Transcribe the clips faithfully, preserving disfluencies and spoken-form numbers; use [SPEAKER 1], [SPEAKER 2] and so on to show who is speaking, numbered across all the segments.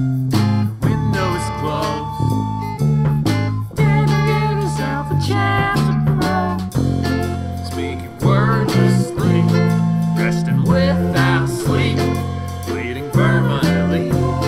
[SPEAKER 1] window is closed. Didn't give yourself a chance to grow. Speaking wordlessly, resting without sleep, bleeding permanently.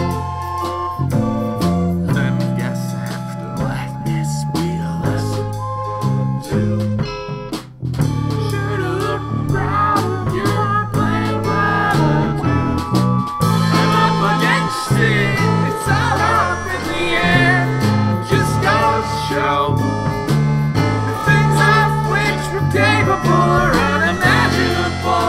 [SPEAKER 1] Then guess I have to let this be a lesson too. Should've looked around, you're playing wild too. I'm up against it, it's all up in the air. Just goes to show the things of which we're capable are unimaginable.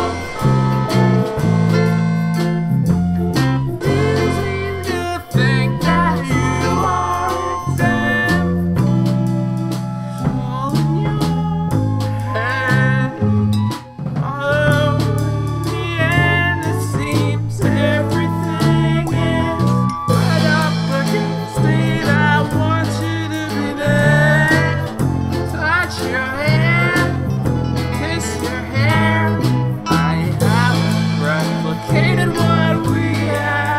[SPEAKER 1] Easy to think that you are exempt, all in your head. Although in the end it seems everything is right up against it. I want you to be there, touch your hand, kiss your hair. I haven't replicated what we had.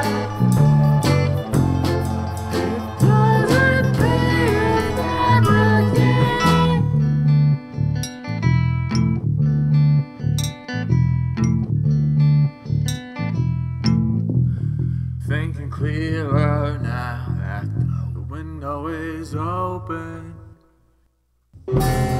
[SPEAKER 1] It doesn't pay to fabricate. Thinking clearer now that the window is open.